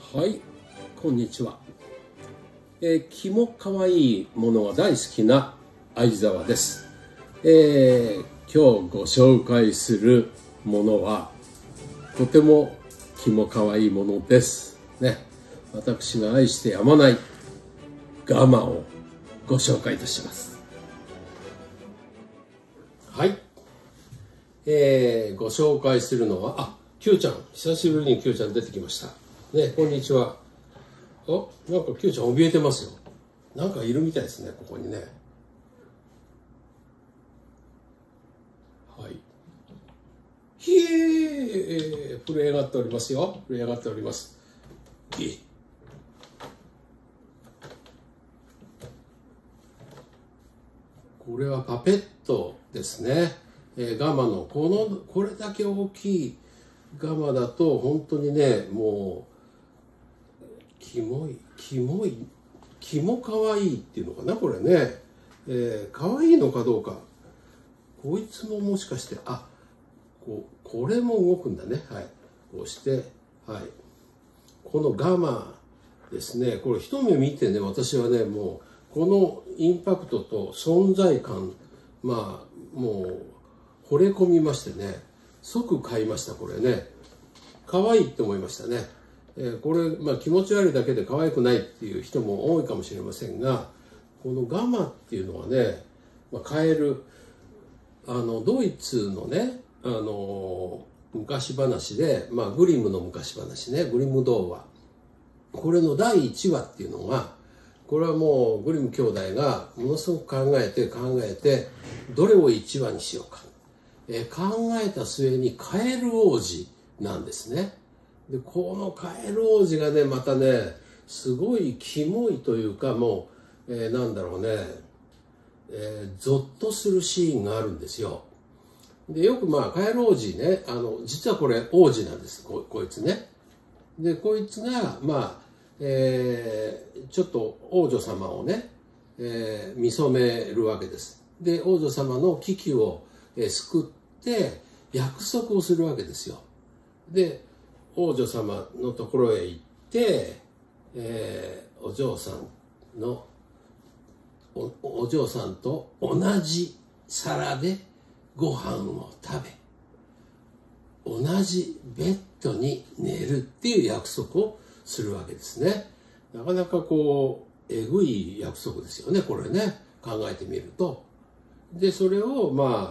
はい、こんにちは。気も可愛いものが大好きな相沢です。今日ご紹介するものはとても気も可愛いものですね。私が愛してやまないガマをご紹介いたします。はい、ご紹介するのはQ ちゃん、久しぶりにQ ちゃん出てきましたね。こんにちは。なんかQちゃん怯えてますよ。なんかいるみたいですね、ここにね。はい。ひえ震え上がっておりますよ。震え上がっております。これはパペットですね。ガマのこれだけ大きいガマだと本当にね、もうキモ可愛いっていうのかな、これね。可愛いのかどうか。こいつももしかしてこれも動くんだね。はい、こうしてはい、このガマですね。これ一目見てね、私はね、もうこのインパクトと存在感、もう惚れ込みましてね、即買いました。これね、可愛いって思いましたね。これ、気持ち悪いだけで可愛くないっていう人も多いかもしれませんが、このガマっていうのはね、カエル、ドイツのね、昔話で、グリムの昔話ね、グリム童話。これの第1話っていうのが、これはもうグリム兄弟がものすごく考えて、どれを1話にしようか。考えた末にカエル王子なんですね。で、このカエル王子がね、またね、すごいキモいというか、もう、なんだろうね、ゾッとするシーンがあるんですよ。で、よくカエル王子ね、実はこれ王子なんです、こいつね。で、こいつが、ちょっと王女様をね、見初めるわけです。で、王女様の危機を、救って約束をするわけですよ。で、王女様のところへ行って、お嬢さんと同じ皿でご飯を食べ、同じベッドに寝るっていう約束をするわけですね。なかなかえぐい約束ですよね、これね、考えてみると。で、それを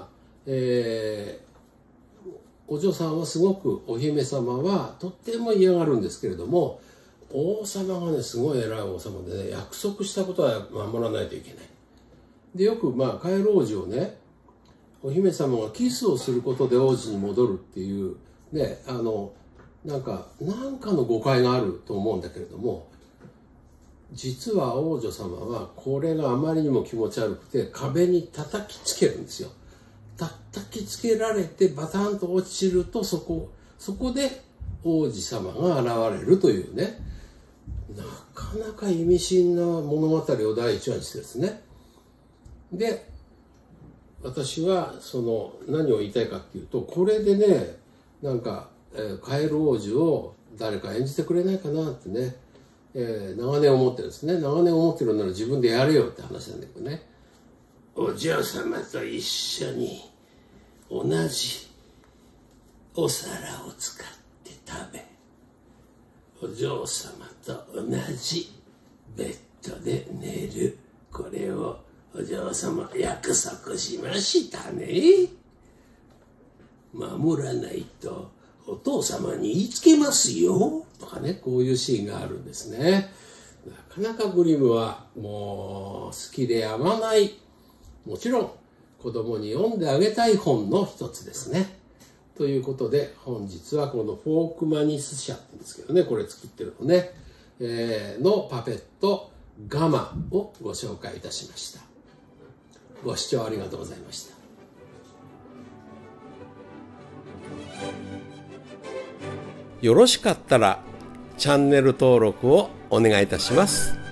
お嬢さんはすごく、お姫様はとっても嫌がるんですけれども、王様がね、すごい偉い王様でね、約束したことは守らないといけない。で、よくカエル王子をね、お姫様がキスをすることで王子に戻るっていうね、なんかの誤解があると思うんだけれども、実は王女様はこれがあまりにも気持ち悪くて壁に叩きつけるんですよ。叩きつけられてバタンと落ちると、そこで王子様が現れるというね、なかなか意味深な物語を第1話にしてですね。で、私は何を言いたいかっていうと、これでね、なんか、カエル王子を誰か演じてくれないかなってね、長年思ってるんですね。長年思ってるなら自分でやれよって話なんだけどね。お嬢様と一緒に同じお皿を使って食べ、お嬢様と同じベッドで寝る。これをお嬢様約束しましたね。守らないとお父様に言いつけますよとかね、こういうシーンがあるんですね。なかなかグリムはもう好きでやまない、もちろん子供に読んであげたい本の一つですね。ということで、本日はこのフォークマニス社って言うんですけどね、これ作ってるのね、のパペットガマをご紹介いたしました。ご視聴ありがとうございました。よろしかったらチャンネル登録をお願いいたします。